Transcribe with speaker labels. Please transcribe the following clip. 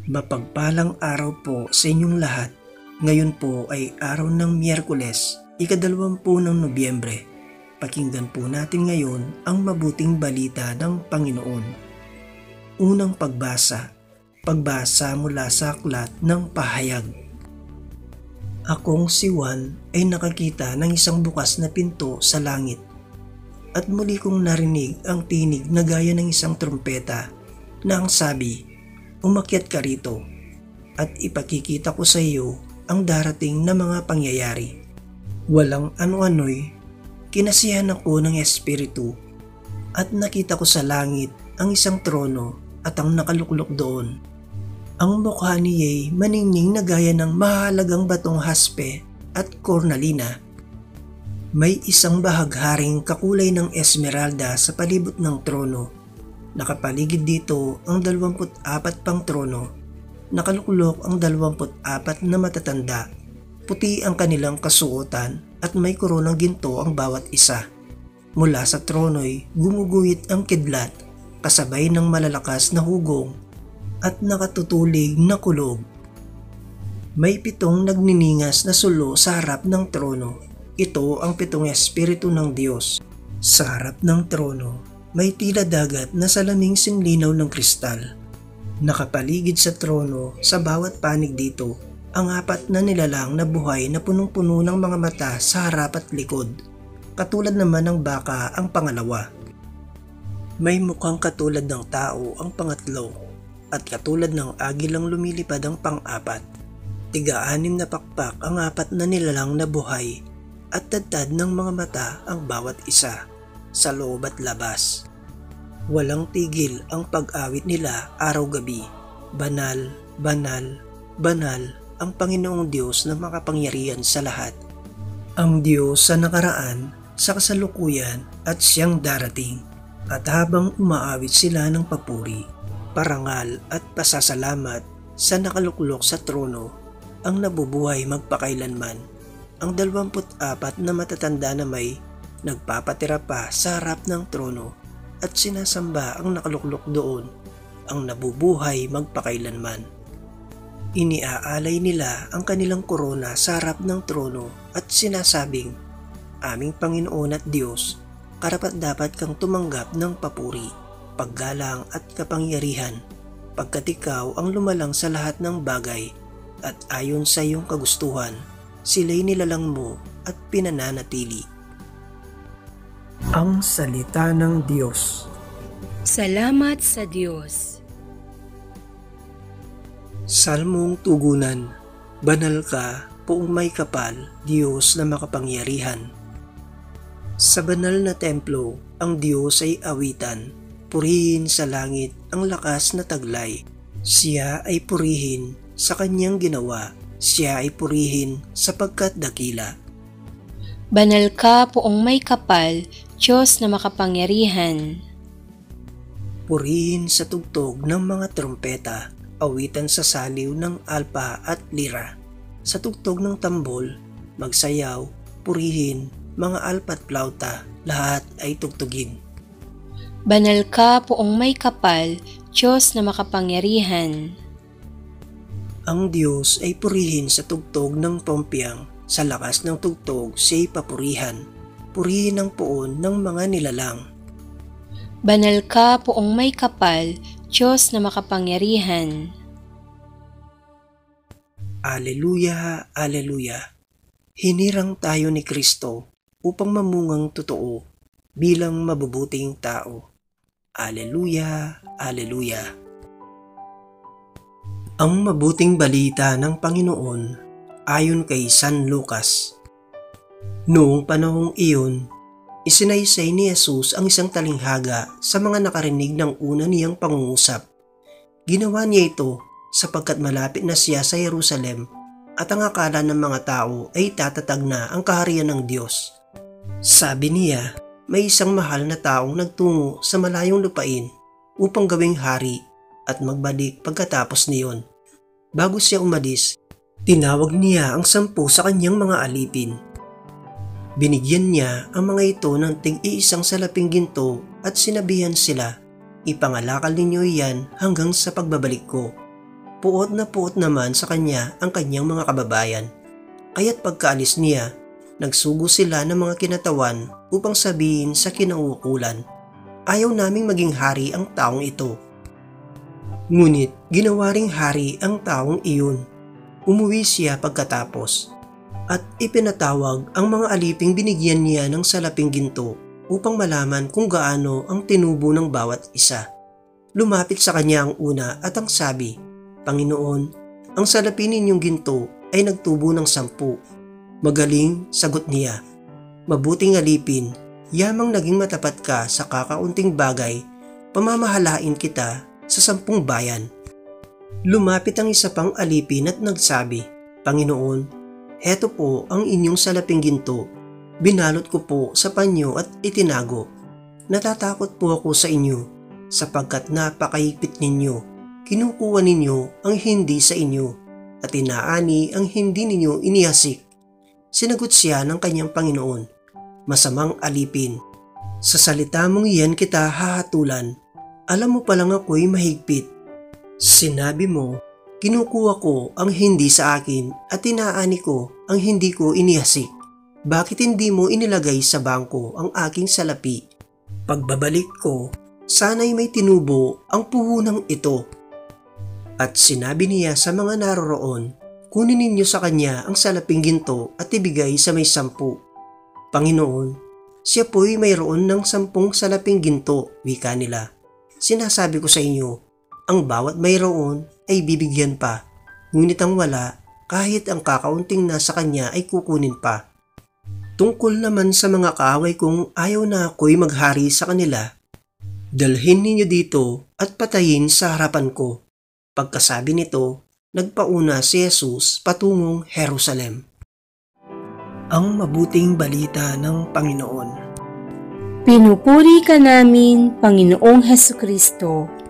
Speaker 1: Mapagpalang araw po sa inyong lahat. Ngayon po ay araw ng Miyerkules, ika-20 ng Nobyembre. Pakinggan po natin ngayon ang mabuting balita ng Panginoon. Unang pagbasa mula sa aklat ng Pahayag. Akong si Juan ay nakakita ng isang bukas na pinto sa langit. At muli kong narinig ang tinig na gaya ng isang trumpeta na ang sabi, "Umakyat ka rito at ipakikita ko sa iyo ang darating na mga pangyayari." Walang ano-ano'y kinasiyahan ako ng Espiritu at nakita ko sa langit ang isang trono at ang nakaluklok doon. Ang mukha niya'y maningning na gaya ng mahalagang batong haspe at kornalina. May isang bahagharing kakulay ng esmeralda sa palibot ng trono. Nakapaligid dito ang 24 pang trono. Nakaluklok ang 24 na matatanda. Puti ang kanilang kasuotan at may koronang ginto ang bawat isa. Mula sa trono'y gumuguhit ang kidlat kasabay ng malalakas na hugong at nakatutulig na kulog. May 7 nagniningas na sulo sa harap ng trono. Ito ang 7 espiritu ng Diyos. Sa harap ng trono, may tila dagat na salaming sinlinaw ng kristal. Nakapaligid sa trono sa bawat panig dito ang 4 na nilalang na buhay na punong-puno ng mga mata sa harap at likod. Katulad naman ng baka ang pangalawa. May mukhang katulad ng tao ang pangatlo at katulad ng agilang lumilipad ang pang-4. 6 na pakpak ang 4 na nilalang na buhay at tad ng mga mata ang bawat isa. Sa loob at labas. Walang tigil ang pag-awit nila araw-gabi. Banal, banal, banal ang Panginoong Diyos na makapangyarihan sa lahat. Ang Diyos sa nakaraan, sa kasalukuyan at siyang darating. At habang umaawit sila ng papuri, parangal at pasasalamat sa nakaluklok sa trono, ang nabubuhay magpakailanman. Ang 24 na matatanda na may nagpapatira pa sa harap ng trono at sinasamba ang nakaluklok doon, ang nabubuhay magpakailanman. Iniaalay nila ang kanilang korona sa harap ng trono at sinasabing, "Aming Panginoon at Diyos, karapat-dapat kang tumanggap ng papuri, paggalang at kapangyarihan, pagkat ikaw ang lumalang sa lahat ng bagay at ayon sa iyong kagustuhan, sila'y nilalang mo at pinananatili." Ang salita ng Diyos.
Speaker 2: Salamat sa Diyos.
Speaker 1: Salmong tugunan. Banal ka, poong may kapal, Diyos na makapangyarihan. Sa banal na templo, ang Diyos ay awitan. Purihin sa langit ang lakas na taglay. Siya ay purihin sa kanyang ginawa. Siya ay purihin sapagkat dakila.
Speaker 2: Banal ka, poong may kapal, Diyos na makapangyarihan.
Speaker 1: Purihin sa tugtog ng mga trompeta, awitan sa saliw ng alpa at lira. Sa tugtog ng tambol, magsayaw, purihin, mga alpa at plauta, lahat ay tugtugin.
Speaker 2: Banal ka, poong may kapal, Diyos na makapangyarihan.
Speaker 1: Ang Diyos ay purihin sa tugtog ng pompiyang, sa lakas ng tugtog siya'y papurihan. Purihin ang poon ng mga nilalang.
Speaker 2: Banal ka, poong may kapal, Diyos na makapangyarihan.
Speaker 1: Aleluya, aleluya. Hinirang tayo ni Kristo upang mamungang totoo bilang mabubuting tao. Aleluya, aleluya. Ang mabuting balita ng Panginoon ayon kay San Lucas. Noong panahong iyon, isinaysay ni Jesus ang isang talinghaga sa mga nakarinig ng una niyang pangungusap. Ginawa niya ito sapagkat malapit na siya sa Jerusalem at ang akala ng mga tao ay tatatag na ang kaharian ng Diyos. Sabi niya, may isang mahal na taong nagtungo sa malayong lupain upang gawing hari at magbalik pagkatapos niyon. Bago siya umalis, tinawag niya ang 10 sa kanyang mga alipin. Binigyan niya ang mga ito ng tig-iisang salaping ginto at sinabihan sila, "Ipangalakal ninyo iyan hanggang sa pagbabalik ko." Puot na puot naman sa kanya ang kanyang mga kababayan. Kaya't pagkaalis niya, nagsugo sila ng mga kinatawan upang sabihin sa kinauukulan, ayaw naming maging hari ang taong ito. Ngunit ginawa ring hari ang taong iyon. Umuwi siya pagkatapos at ipinatawag ang mga aliping binigyan niya ng salaping ginto upang malaman kung gaano ang tinubo ng bawat isa. Lumapit sa kanya ang una at ang sabi, Panginoon, ang salapi ninyong ginto ay nagtubo ng 10. Magaling, sagot niya. Mabuting alipin, yamang naging matapat ka sa kakaunting bagay, pamamahalain kita sa 10 bayan. Lumapit ang isa pang alipin at nagsabi, Panginoon, heto po ang inyong salaping ginto. Binalot ko po sa panyo at itinago. Natatakot po ako sa inyo, sapagkat napakahigpit ninyo. Kinukuha ninyo ang hindi sa inyo at inaani ang hindi ninyo inihasik. Sinagot siya ng kanyang Panginoon, masamang alipin. Sa salita mong iyan kita hahatulan. Alam mo palang ako'y mahigpit. Sinabi mo, kinukuha ko ang hindi sa akin at inaani ko ang hindi ko inihasik. Bakit hindi mo inilagay sa bangko ang aking salapi? Pagbabalik ko, sana'y may tinubo ang puhunang ito. At sinabi niya sa mga naroroon, kunin ninyo sa kanya ang salaping ginto at ibigay sa may 10. Panginoon, siya po'y mayroon ng 10 salaping ginto, wika nila. Sinasabi ko sa inyo, ang bawat mayroon ay bibigyan pa, ngunit ang wala, kahit ang kakaunting nasa kanya ay kukunin pa. Tungkol naman sa mga kaaway kong ayaw na ako'y maghari sa kanila, dalhin ninyo dito at patayin sa harapan ko. Pagkasabi nito, nagpauna si Jesus patungong Jerusalem. Ang mabuting balita ng Panginoon.
Speaker 2: Pinupuri ka namin, Panginoong Hesukristo.